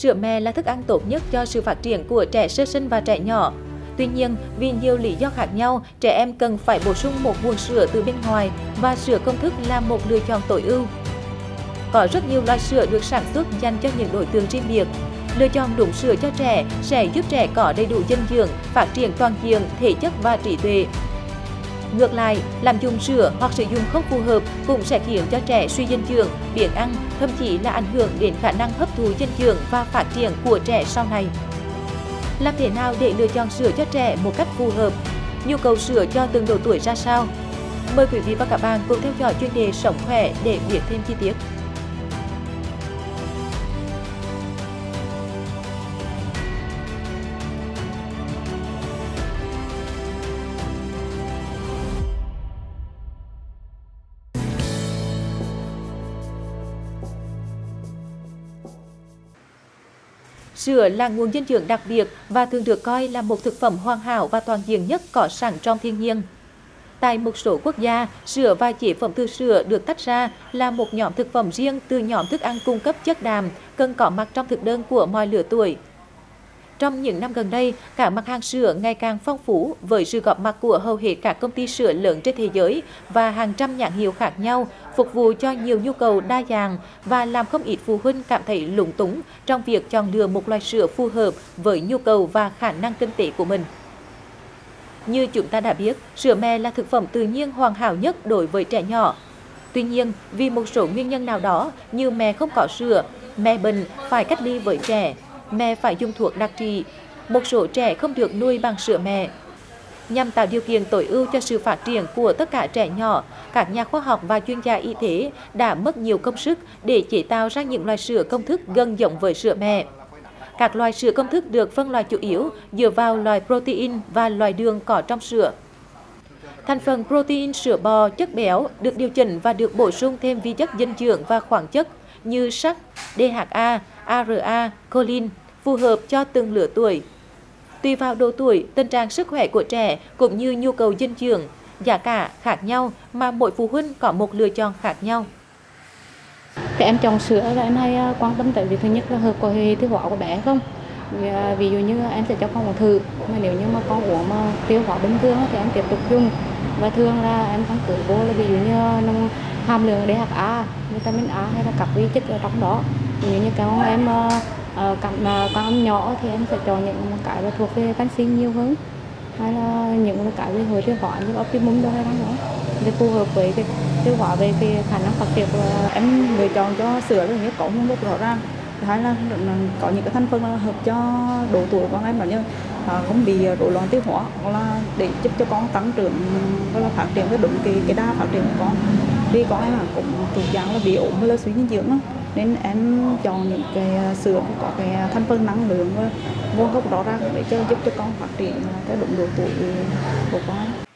Sữa mẹ là thức ăn tốt nhất cho sự phát triển của trẻ sơ sinh và trẻ nhỏ. Tuy nhiên, vì nhiều lý do khác nhau, trẻ em cần phải bổ sung một nguồn sữa từ bên ngoài và sữa công thức là một lựa chọn tối ưu. Có rất nhiều loại sữa được sản xuất dành cho những đối tượng riêng biệt. Lựa chọn đúng sữa cho trẻ sẽ giúp trẻ có đầy đủ dinh dưỡng, phát triển toàn diện, thể chất và trí tuệ. Ngược lại, lạm dụng sữa hoặc sử dụng không phù hợp cũng sẽ khiến cho trẻ suy dinh dưỡng, biếng ăn, thậm chí là ảnh hưởng đến khả năng hấp thụ dinh dưỡng và phát triển của trẻ sau này. Làm thế nào để lựa chọn sữa cho trẻ một cách phù hợp? Nhu cầu sữa cho từng độ tuổi ra sao? Mời quý vị và các bạn cùng theo dõi chuyên đề Sống khỏe để biết thêm chi tiết. Sữa là nguồn dinh dưỡng đặc biệt và thường được coi là một thực phẩm hoàn hảo và toàn diện nhất có sẵn trong thiên nhiên. Tại một số quốc gia, sữa và chế phẩm từ sữa được tách ra là một nhóm thực phẩm riêng từ nhóm thức ăn cung cấp chất đạm, cần có mặt trong thực đơn của mọi lứa tuổi. Trong những năm gần đây, các mặt hàng sữa ngày càng phong phú với sự góp mặt của hầu hết các công ty sữa lớn trên thế giới và hàng trăm nhãn hiệu khác nhau, phục vụ cho nhiều nhu cầu đa dạng và làm không ít phụ huynh cảm thấy lúng túng trong việc chọn lựa một loại sữa phù hợp với nhu cầu và khả năng kinh tế của mình. Như chúng ta đã biết, sữa mẹ là thực phẩm tự nhiên hoàn hảo nhất đối với trẻ nhỏ. Tuy nhiên, vì một số nguyên nhân nào đó như mẹ không có sữa, mẹ bệnh phải cách ly với trẻ, mẹ phải dùng thuốc đặc trị, một số trẻ không được nuôi bằng sữa mẹ. Nhằm tạo điều kiện tối ưu cho sự phát triển của tất cả trẻ nhỏ, các nhà khoa học và chuyên gia y tế đã mất nhiều công sức để chế tạo ra những loại sữa công thức gần giống với sữa mẹ. Các loại sữa công thức được phân loại chủ yếu dựa vào loại protein và loại đường có trong sữa. Thành phần protein sữa bò, chất béo được điều chỉnh và được bổ sung thêm vi chất dinh dưỡng và khoáng chất như sắt, DHA, ARA, choline, phù hợp cho từng lứa tuổi. Tùy vào độ tuổi, tình trạng sức khỏe của trẻ cũng như nhu cầu dinh dưỡng, giá cả khác nhau mà mỗi phụ huynh có một lựa chọn khác nhau. Các em chọn sữa là em hay quan tâm tới việc thứ nhất là hợp có hệ tiêu hóa của bé không. Ví dụ như em sẽ cho con uống thử, mà nếu như mà con uống mà tiêu hóa bình thường thì em tiếp tục dùng. Và thường là em tăng cường vô là ví dụ như hàm lượng DHA, vitamin A hay là các vi chất ở trong đó. Ví dụ như con em con em nhỏ thì em sẽ chọn những cái là thuộc về canxi nhiều hơn, hay là những cái về hồi tiêu hóa như Optimum đâu hay đó để phù hợp với cái tiêu hóa về cái khả năng phát triển của em lựa chọn cho sữa là nhất có nguồn gốc rõ ràng. Thứ hai là có những cái thành phần là hợp cho độ tuổi của em, như không bị rối loạn tiêu hóa, hoặc là để giúp cho con tăng trưởng và là phát triển với đúng cái đa phát triển của con. Vì con em cũng thuộc dạng là bị ốm hay là suy dinh dưỡng đó, nên em chọn những cái sữa có cái thành phần năng lượng và nguồn gốc rõ ràng để giúp cho con phát triển theo đúng độ tuổi của con.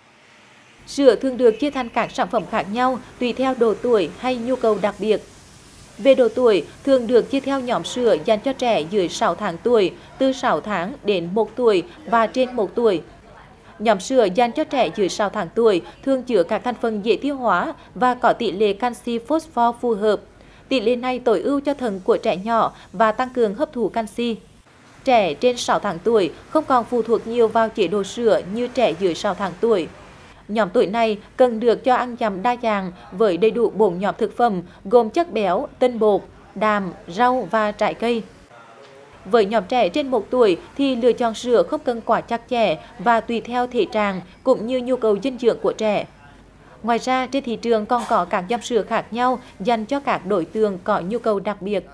Sữa thường được chia thành các sản phẩm khác nhau tùy theo độ tuổi hay nhu cầu đặc biệt. Về độ tuổi, thường được chia theo nhóm sữa dành cho trẻ dưới 6 tháng tuổi, từ 6 tháng đến 1 tuổi và trên 1 tuổi. Nhóm sữa dành cho trẻ dưới 6 tháng tuổi thường chứa các thành phần dễ tiêu hóa và có tỷ lệ canxi phosphor phù hợp. Tỷ lệ này tối ưu cho thận của trẻ nhỏ và tăng cường hấp thụ canxi. Trẻ trên 6 tháng tuổi không còn phụ thuộc nhiều vào chế độ sữa như trẻ dưới 6 tháng tuổi. Nhóm tuổi này cần được cho ăn dặm đa dạng với đầy đủ 4 nhóm thực phẩm gồm chất béo, tinh bột, đạm, rau và trái cây. Với nhóm trẻ trên 1 tuổi thì lựa chọn sữa không cần quá chặt chẽ và tùy theo thể trạng cũng như nhu cầu dinh dưỡng của trẻ. Ngoài ra, trên thị trường còn có các dòng sữa khác nhau dành cho các đối tượng có nhu cầu đặc biệt.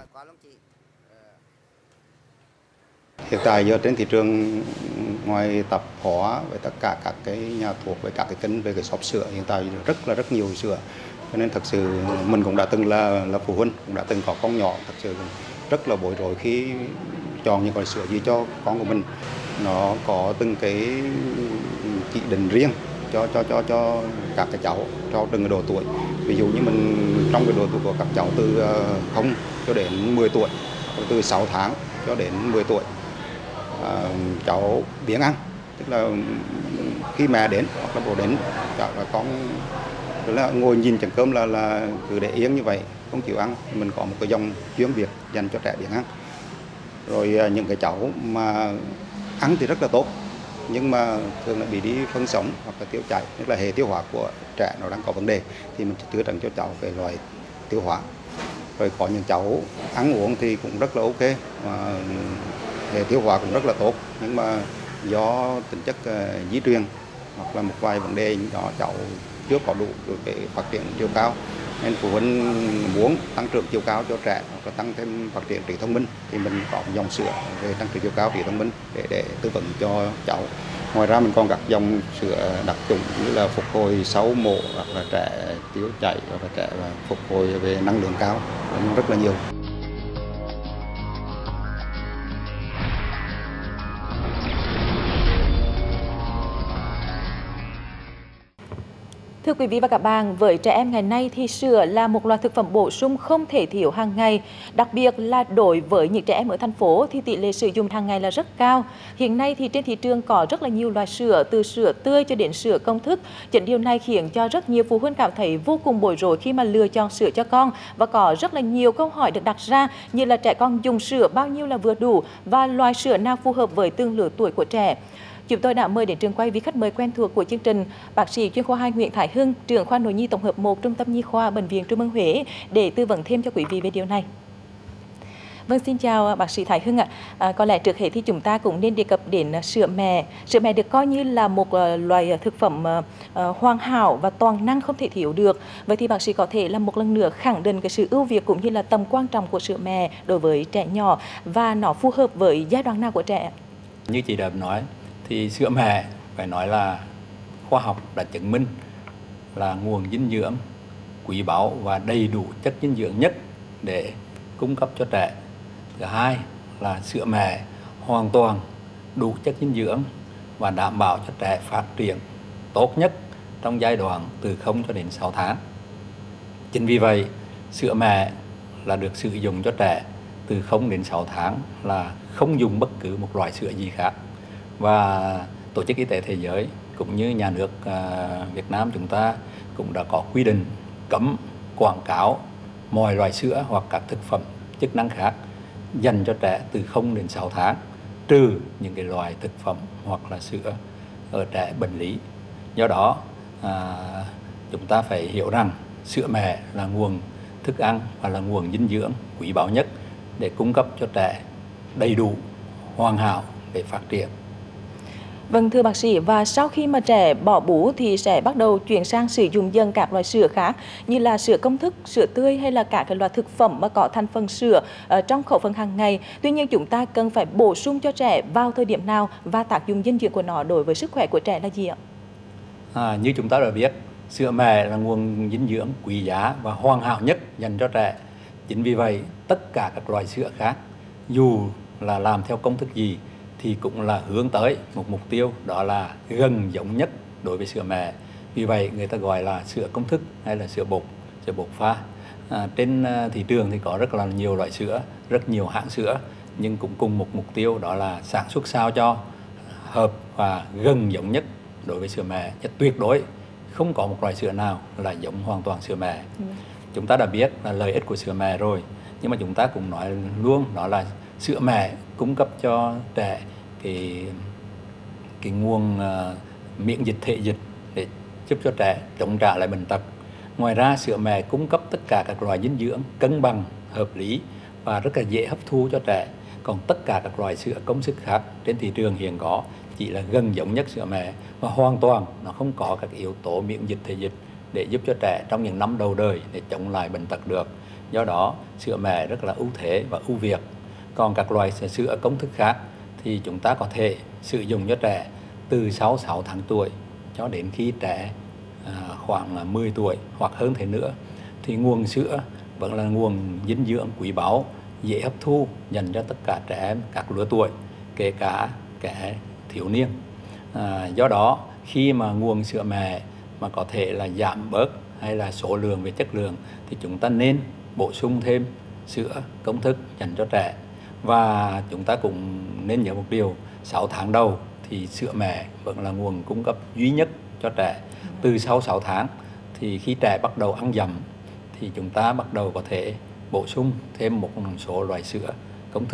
Hiện tại giờ trên thị trường, ngoài tạp hóa với tất cả các cái nhà thuốc với các cái kênh về cái shop sữa, hiện tại rất nhiều sữa. Cho nên thật sự mình cũng đã từng là phụ huynh, cũng đã từng có con nhỏ, thật sự rất là bối rối khi chọn những loại sữa gì cho con của mình. Nó có từng cái chỉ định riêng cho các cái cháu, cho từng cái độ tuổi. Ví dụ như mình trong cái độ tuổi của các cháu từ 0 cho đến 10 tuổi, từ 6 tháng cho đến 10 tuổi. Cháu biếng ăn, tức là khi mẹ đến hoặc là bố đến, cháu là con là ngồi nhìn chén cơm là cứ để yên như vậy, không chịu ăn. Mình có một cái dòng chuyên biệt dành cho trẻ biếng ăn. Rồi những cái cháu mà ăn thì rất là tốt nhưng mà thường là bị đi phân sống hoặc là tiêu chảy, tức là hệ tiêu hóa của trẻ nó đang có vấn đề thì mình chữa trị cho cháu cái loại tiêu hóa. Rồi có những cháu ăn uống thì cũng rất là ok, hệ tiêu hóa cũng rất là tốt nhưng mà do tính chất di truyền hoặc là một vài vấn đề đó cháu chưa có đủ để phát triển chiều cao, nên phụ huynh muốn tăng trưởng chiều cao cho trẻ hoặc là tăng thêm phát triển trí thông minh thì mình có dòng sữa về tăng trưởng chiều cao trí thông minh để tư vấn cho cháu. Ngoài ra mình còn các dòng sữa đặc trùng như là phục hồi sau mổ hoặc là trẻ tiêu chảy hoặc là trẻ phục hồi về năng lượng cao, rất là nhiều. Thưa quý vị và các bạn, với trẻ em ngày nay thì sữa là một loại thực phẩm bổ sung không thể thiếu hàng ngày. Đặc biệt là đối với những trẻ em ở thành phố thì tỷ lệ sử dụng hàng ngày là rất cao. Hiện nay thì trên thị trường có rất là nhiều loại sữa, từ sữa tươi cho đến sữa công thức. Chính điều này khiến cho rất nhiều phụ huynh cảm thấy vô cùng bối rối khi mà lựa chọn sữa cho con, và có rất là nhiều câu hỏi được đặt ra như là trẻ con dùng sữa bao nhiêu là vừa đủ và loại sữa nào phù hợp với từng lứa tuổi của trẻ. Chúng tôi đã mời đến trường quay vị khách mời quen thuộc của chương trình, bác sĩ chuyên khoa 2 Nguyễn Thái Hưng, trưởng khoa nội nhi tổng hợp 1 Trung tâm Nhi khoa Bệnh viện Trung ương Huế để tư vấn thêm cho quý vị về điều này. Vâng, xin chào bác sĩ Thái Hưng ạ. Có lẽ trước hết thì chúng ta cũng nên đề cập đến sữa mẹ. Sữa mẹ được coi như là một loại thực phẩm hoàn hảo và toàn năng không thể thiếu được. Vậy thì bác sĩ có thể là một lần nữa khẳng định cái sự ưu việt cũng như là tầm quan trọng của sữa mẹ đối với trẻ nhỏ và nó phù hợp với giai đoạn nào của trẻ? Như chị đã nói thì sữa mẹ phải nói là khoa học đã chứng minh là nguồn dinh dưỡng quý báu và đầy đủ chất dinh dưỡng nhất để cung cấp cho trẻ. Thứ hai là sữa mẹ hoàn toàn đủ chất dinh dưỡng và đảm bảo cho trẻ phát triển tốt nhất trong giai đoạn từ 0 cho đến 6 tháng. Chính vì vậy, sữa mẹ là được sử dụng cho trẻ từ 0 đến 6 tháng là không dùng bất cứ một loại sữa gì khác. Và Tổ chức Y tế Thế giới cũng như nhà nước Việt Nam chúng ta cũng đã có quy định cấm quảng cáo mọi loại sữa hoặc các thực phẩm chức năng khác dành cho trẻ từ 0 đến 6 tháng, trừ những cái loại thực phẩm hoặc là sữa ở trẻ bệnh lý. Do đó chúng ta phải hiểu rằng sữa mẹ là nguồn thức ăn và là nguồn dinh dưỡng quý báu nhất để cung cấp cho trẻ đầy đủ, hoàn hảo để phát triển. Vâng, thưa bác sĩ, và sau khi mà trẻ bỏ bú thì sẽ bắt đầu chuyển sang sử dụng dần các loại sữa khác như là sữa công thức, sữa tươi hay là các cái loại thực phẩm mà có thành phần sữa trong khẩu phần hàng ngày. Tuy nhiên chúng ta cần phải bổ sung cho trẻ vào thời điểm nào và tác dụng dinh dưỡng của nó đối với sức khỏe của trẻ là gì ạ? Như chúng ta đã biết, sữa mẹ là nguồn dinh dưỡng quý giá và hoàn hảo nhất dành cho trẻ. Chính vì vậy, tất cả các loại sữa khác, dù là làm theo công thức gì, thì cũng là hướng tới một mục tiêu, đó là gần giống nhất đối với sữa mẹ. Vì vậy người ta gọi là sữa công thức hay là sữa bột pha. Trên thị trường thì có rất là nhiều loại sữa, rất nhiều hãng sữa, nhưng cũng cùng một mục tiêu, đó là sản xuất sao cho hợp và gần giống nhất đối với sữa mẹ. Tuyệt đối không có một loại sữa nào là giống hoàn toàn sữa mẹ. Chúng ta đã biết là lợi ích của sữa mẹ rồi, nhưng mà chúng ta cũng nói luôn, đó là sữa mẹ cung cấp cho trẻ cái nguồn miễn dịch thể dịch để giúp cho trẻ chống trả lại bệnh tật. Ngoài ra, sữa mẹ cung cấp tất cả các loại dinh dưỡng cân bằng, hợp lý và rất là dễ hấp thu cho trẻ. Còn tất cả các loại sữa công thức khác trên thị trường hiện có chỉ là gần giống nhất sữa mẹ và hoàn toàn nó không có các yếu tố miễn dịch thể dịch để giúp cho trẻ trong những năm đầu đời để chống lại bệnh tật được. Do đó, sữa mẹ rất là ưu thế và ưu việt. Còn các loại sữa công thức khác thì chúng ta có thể sử dụng cho trẻ từ 6 tháng tuổi cho đến khi trẻ khoảng 10 tuổi hoặc hơn thế nữa. Thì nguồn sữa vẫn là nguồn dinh dưỡng quý báu, dễ hấp thu dành cho tất cả trẻ em các lứa tuổi, kể cả kẻ thiếu niên. Do đó, khi mà nguồn sữa mẹ mà có thể là giảm bớt hay là số lượng về chất lượng thì chúng ta nên bổ sung thêm sữa công thức dành cho trẻ. Và chúng ta cũng nên nhớ một điều, 6 tháng đầu thì sữa mẹ vẫn là nguồn cung cấp duy nhất cho trẻ. Từ sau 6 tháng thì khi trẻ bắt đầu ăn dặm thì chúng ta bắt đầu có thể bổ sung thêm một số loại sữa công thức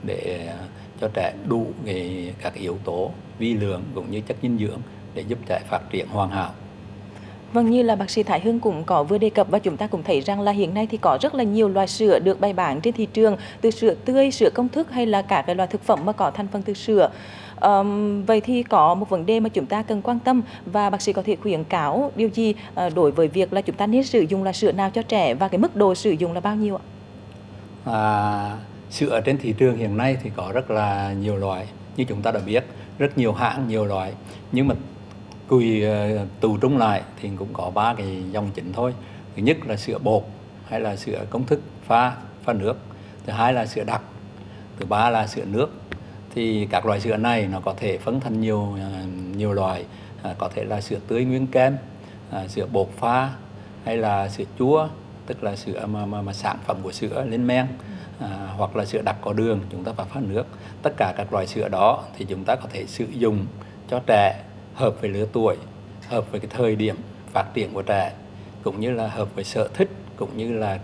để cho trẻ đủ các yếu tố vi lượng cũng như chất dinh dưỡng để giúp trẻ phát triển hoàn hảo. Vâng, như là bác sĩ Thái Hưng cũng có vừa đề cập và chúng ta cũng thấy rằng là hiện nay thì có rất là nhiều loại sữa được bày bán trên thị trường, từ sữa tươi, sữa công thức hay là cả cái loại thực phẩm mà có thành phần từ sữa. Vậy thì có một vấn đề mà chúng ta cần quan tâm và bác sĩ có thể khuyến cáo điều gì đối với việc là chúng ta nên sử dụng là sữa nào cho trẻ và cái mức độ sử dụng là bao nhiêu ạ? Sữa trên thị trường hiện nay thì có rất là nhiều loại, như chúng ta đã biết, rất nhiều hãng, nhiều loại, nhưng mà tụ trung lại thì cũng có 3 cái dòng chính thôi. Thứ nhất là sữa bột hay là sữa công thức pha nước, thứ hai là sữa đặc, thứ ba là sữa nước. Thì các loại sữa này nó có thể phân thành nhiều loại, có thể là sữa tươi nguyên kem, sữa bột pha hay là sữa chua, tức là sữa mà sản phẩm của sữa lên men, hoặc là sữa đặc có đường chúng ta phải pha nước. Tất cả các loại sữa đó thì chúng ta có thể sử dụng cho trẻ hợp với lứa tuổi, hợp với cái thời điểm phát triển của trẻ, cũng như là hợp với sở thích, cũng như là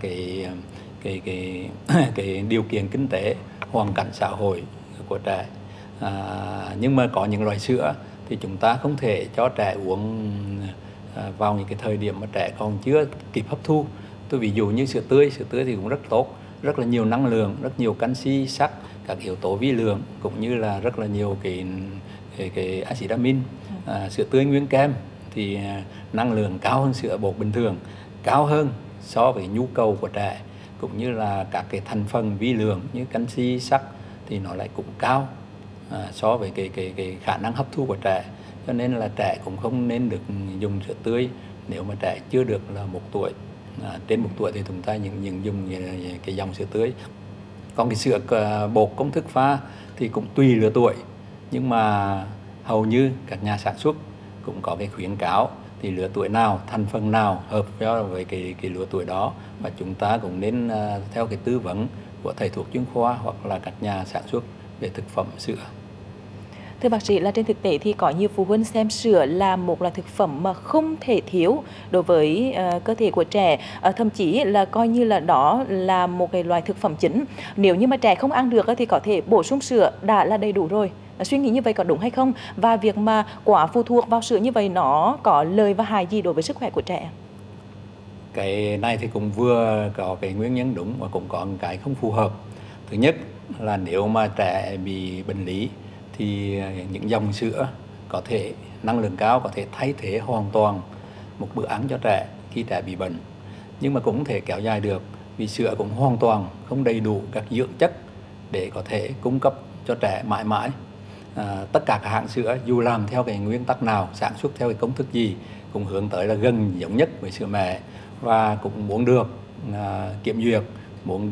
cái điều kiện kinh tế, hoàn cảnh xã hội của trẻ. Nhưng mà có những loại sữa thì chúng ta không thể cho trẻ uống vào những cái thời điểm mà trẻ còn chưa kịp hấp thu. Tôi ví dụ như sữa tươi thì cũng rất tốt, rất là nhiều năng lượng, rất nhiều canxi, sắt, các yếu tố vi lượng, cũng như là rất là nhiều cái axit amin. Sữa tươi nguyên kem thì năng lượng cao hơn sữa bột bình thường, cao hơn so với nhu cầu của trẻ, cũng như là các cái thành phần vi lượng như canxi, sắt thì nó lại cũng cao so với cái khả năng hấp thu của trẻ. Cho nên là trẻ cũng không nên được dùng sữa tươi nếu mà trẻ chưa được là 1 tuổi. Trên 1 tuổi thì chúng ta những dùng cái dòng sữa tươi. Còn cái sữa bột công thức pha thì cũng tùy lứa tuổi, nhưng mà hầu như các nhà sản xuất cũng có cái khuyến cáo thì lứa tuổi nào, thành phần nào hợp với cái lứa tuổi đó, và chúng ta cũng nên theo cái tư vấn của thầy thuốc chuyên khoa hoặc là các nhà sản xuất về thực phẩm sữa. Thưa bác sĩ, là trên thực tế thì có nhiều phụ huynh xem sữa là một loại thực phẩm mà không thể thiếu đối với cơ thể của trẻ, thậm chí là coi như là đó là một cái loại thực phẩm chính. Nếu như mà trẻ không ăn được thì có thể bổ sung sữa đã là đầy đủ rồi. Suy nghĩ như vậy có đúng hay không? Và việc mà quá phụ thuộc vào sữa như vậy nó có lợi và hại gì đối với sức khỏe của trẻ? Cái này thì cũng vừa có cái nguyên nhân đúng và cũng có cái không phù hợp. Thứ nhất là nếu mà trẻ bị bệnh lý thì những dòng sữa có thể năng lượng cao có thể thay thế hoàn toàn một bữa ăn cho trẻ khi trẻ bị bệnh, nhưng mà cũng không thể kéo dài được vì sữa cũng hoàn toàn không đầy đủ các dưỡng chất để có thể cung cấp cho trẻ mãi mãi. Tất cả các hãng sữa dù làm theo cái nguyên tắc nào, sản xuất theo cái công thức gì cũng hướng tới là gần giống nhất với sữa mẹ, và cũng muốn được kiểm duyệt, muốn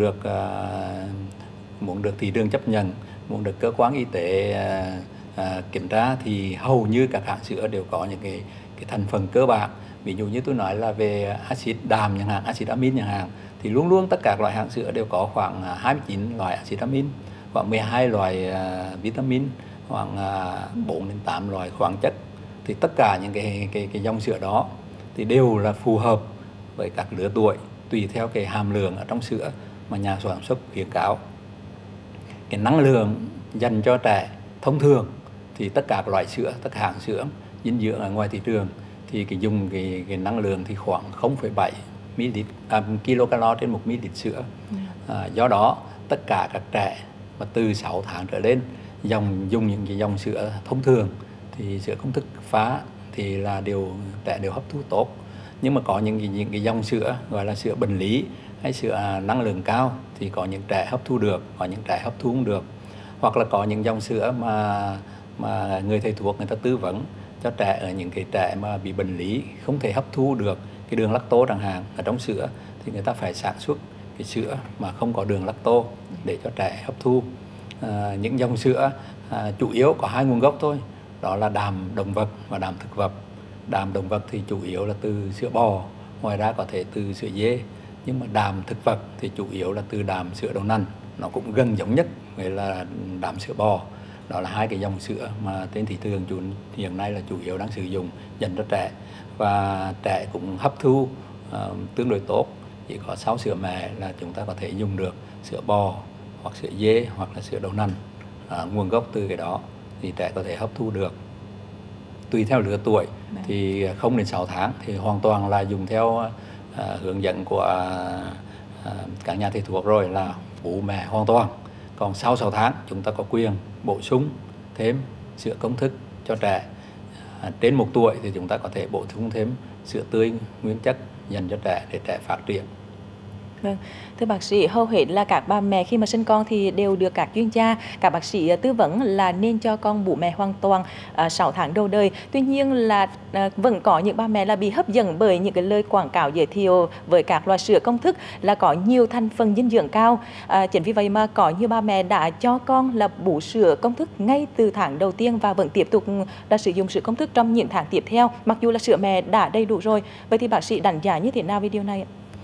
được thị trường chấp nhận, muốn được cơ quan y tế kiểm tra, thì hầu như các hãng sữa đều có những cái thành phần cơ bản. Ví dụ như tôi nói là về axit đạm chẳng hạn, axit amin chẳng hạn, thì luôn luôn tất cả loại hãng sữa đều có khoảng 29 loại axit amin, khoảng 12 loại vitamin, khoảng 4 đến 8 loại khoáng chất. Thì tất cả những cái dòng sữa đó thì đều là phù hợp với các lứa tuổi tùy theo cái hàm lượng ở trong sữa mà nhà sản xuất khuyến cáo. Cái năng lượng dành cho trẻ thông thường thì tất cả các loại sữa, tất cả hãng sữa dinh dưỡng ở ngoài thị trường thì dùng cái năng lượng thì khoảng 0,7 kcal trên 1 ml sữa. Do đó tất cả các trẻ mà từ 6 tháng trở lên dùng những cái dòng sữa thông thường thì sữa công thức pha thì là trẻ đều hấp thu tốt. Nhưng mà có những cái dòng sữa gọi là sữa bệnh lý hay sữa năng lượng cao thì có những trẻ hấp thu được, có những trẻ hấp thu không được. Hoặc là có những dòng sữa mà người thầy thuốc người ta tư vấn cho trẻ ở những cái trẻ mà bị bệnh lý không thể hấp thu được cái đường lacto chẳng hạn ở trong sữa, thì người ta phải sản xuất cái sữa mà không có đường lacto để cho trẻ hấp thu. Những dòng sữa chủ yếu có 2 nguồn gốc thôi, đó là đạm động vật và đạm thực vật. Đạm động vật thì chủ yếu là từ sữa bò, ngoài ra có thể từ sữa dê, nhưng mà đạm thực vật thì chủ yếu là từ đạm sữa đậu nành, nó cũng gần giống nhất với là đạm sữa bò. Đó là 2 cái dòng sữa mà trên thị trường hiện nay là chủ yếu đang sử dụng dành cho trẻ, và trẻ cũng hấp thu tương đối tốt. Chỉ có sau sữa mẹ là chúng ta có thể dùng được sữa bò hoặc sữa dê hoặc là sữa đậu nành nguồn gốc từ cái đó thì trẻ có thể hấp thu được. Tùy theo lứa tuổi thì 0 đến 6 tháng thì hoàn toàn là dùng theo hướng dẫn của các nhà thầy thuốc rồi, là bú mẹ hoàn toàn. Còn sau 6 tháng chúng ta có quyền bổ sung thêm sữa công thức cho trẻ. Trên 1 tuổi thì chúng ta có thể bổ sung thêm sữa tươi nguyên chất dành cho trẻ để trẻ phát triển. Vâng, thưa bác sĩ, hầu hết là các bà mẹ khi mà sinh con thì đều được các chuyên gia, các bác sĩ tư vấn là nên cho con bú mẹ hoàn toàn 6 tháng đầu đời. Tuy nhiên là vẫn có những bà mẹ là bị hấp dẫn bởi những cái lời quảng cáo giới thiệu với các loại sữa công thức là có nhiều thành phần dinh dưỡng cao. Chính vì vậy mà có nhiều bà mẹ đã cho con là bú sữa công thức ngay từ tháng đầu tiên và vẫn tiếp tục là sử dụng sữa công thức trong những tháng tiếp theo, mặc dù là sữa mẹ đã đầy đủ rồi. Vậy thì bác sĩ đánh giá như thế nào về điều này ạ?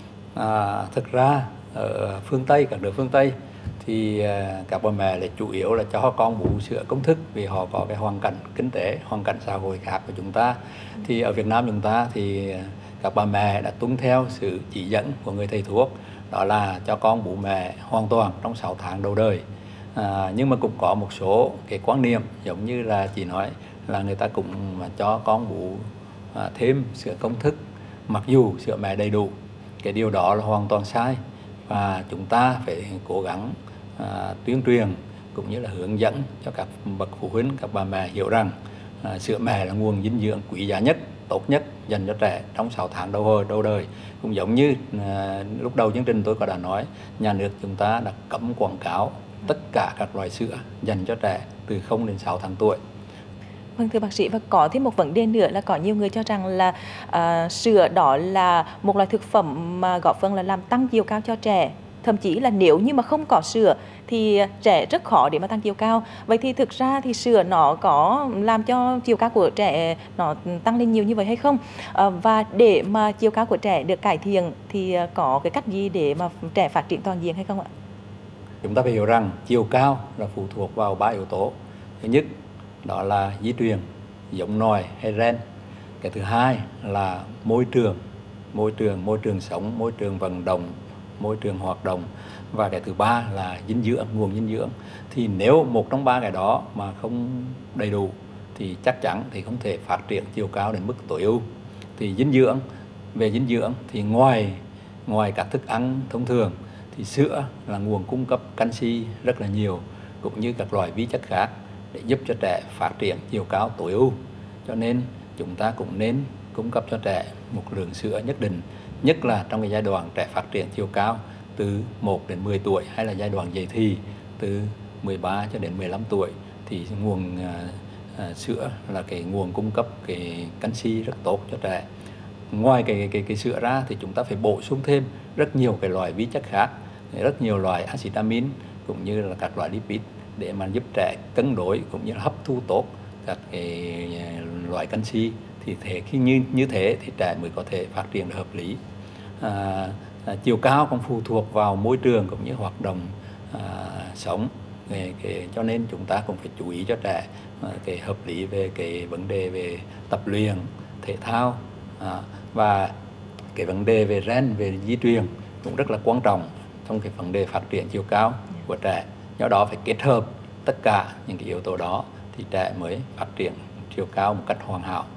Thực ra ở phương Tây, các nước phương Tây thì các bà mẹ là chủ yếu là cho con bú sữa công thức vì họ có cái hoàn cảnh kinh tế, hoàn cảnh xã hội khác của chúng ta. Thì ở Việt Nam chúng ta thì các bà mẹ đã tuân theo sự chỉ dẫn của người thầy thuốc, đó là cho con bú mẹ hoàn toàn trong 6 tháng đầu đời. Nhưng mà cũng có một số cái quan niệm giống như là chị nói là người ta cũng cho con bú thêm sữa công thức mặc dù sữa mẹ đầy đủ. Cái điều đó là hoàn toàn sai và chúng ta phải cố gắng tuyên truyền cũng như là hướng dẫn cho các bậc phụ huynh, các bà mẹ hiểu rằng sữa mẹ là nguồn dinh dưỡng quý giá nhất, tốt nhất dành cho trẻ trong 6 tháng đầu đời. Cũng giống như lúc đầu chương trình tôi có đã nói, nhà nước chúng ta đã cấm quảng cáo tất cả các loại sữa dành cho trẻ từ 0 đến 6 tháng tuổi. Vâng, thưa bác sĩ, và có thêm một vấn đề nữa là có nhiều người cho rằng là sữa đó là một loại thực phẩm mà góp phần là làm tăng chiều cao cho trẻ. Thậm chí là nếu như mà không có sữa thì trẻ rất khó để mà tăng chiều cao. Vậy thì thực ra thì sữa nó có làm cho chiều cao của trẻ nó tăng lên nhiều như vậy hay không? Và để mà chiều cao của trẻ được cải thiện thì có cái cách gì để mà trẻ phát triển toàn diện hay không ạ? Chúng ta phải hiểu rằng chiều cao là phụ thuộc vào 3 yếu tố. Thứ nhất đó là di truyền, giống nòi hay gen. Cái thứ hai là môi trường sống, môi trường vận động, môi trường hoạt động. Và cái thứ ba là dinh dưỡng, nguồn dinh dưỡng. Thì nếu một trong 3 cái đó mà không đầy đủ thì chắc chắn thì không thể phát triển chiều cao đến mức tối ưu. Thì về dinh dưỡng thì ngoài các thức ăn thông thường thì sữa là nguồn cung cấp canxi rất là nhiều, cũng như các loại vi chất khác để giúp cho trẻ phát triển chiều cao tối ưu. Cho nên chúng ta cũng nên cung cấp cho trẻ một lượng sữa nhất định, nhất là trong cái giai đoạn trẻ phát triển chiều cao từ 1 đến 10 tuổi hay là giai đoạn dậy thì từ 13 cho đến 15 tuổi thì nguồn sữa là cái nguồn cung cấp cái canxi rất tốt cho trẻ. Ngoài cái sữa ra thì chúng ta phải bổ sung thêm rất nhiều cái loại vi chất khác, rất nhiều loại axit amin cũng như là các loại lipid để mà giúp trẻ cân đối cũng như là hấp thu tốt các cái loại canxi. Thì khi như thế thì trẻ mới có thể phát triển được hợp lý. Chiều cao còn phụ thuộc vào môi trường cũng như hoạt động sống. Cho nên chúng ta cũng phải chú ý cho trẻ cái hợp lý về cái vấn đề về tập luyện, thể thao, và cái vấn đề về gen, về di truyền cũng rất là quan trọng trong cái vấn đề phát triển chiều cao của trẻ. Do đó phải kết hợp tất cả những cái yếu tố đó thì trẻ mới phát triển chiều cao một cách hoàn hảo.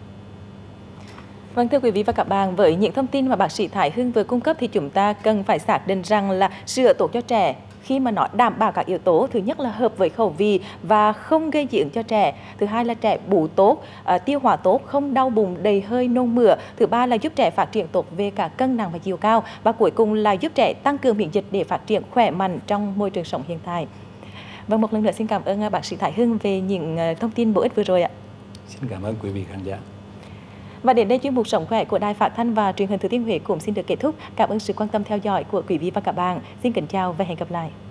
Vâng, thưa quý vị và các bạn, với những thông tin mà bác sĩ Thái Hưng vừa cung cấp thì chúng ta cần phải xác định rằng là sữa tốt cho trẻ khi mà nó đảm bảo các yếu tố. Thứ nhất là hợp với khẩu vị và không gây dị ứng cho trẻ. Thứ hai là trẻ bú tốt, tiêu hóa tốt, không đau bụng, đầy hơi, nôn mửa. Thứ ba là giúp trẻ phát triển tốt về cả cân nặng và chiều cao. Và cuối cùng là giúp trẻ tăng cường miễn dịch để phát triển khỏe mạnh trong môi trường sống hiện tại. Vâng, một lần nữa xin cảm ơn bác sĩ Thái Hưng về những thông tin bổ ích vừa rồi ạ. Xin cảm ơn quý vị khán giả. Và đến đây chuyên mục Sống khỏe của Đài Phát thanh và Truyền hình Thừa Thiên Huế cũng xin được kết thúc. Cảm ơn sự quan tâm theo dõi của quý vị và các bạn. Xin kính chào và hẹn gặp lại.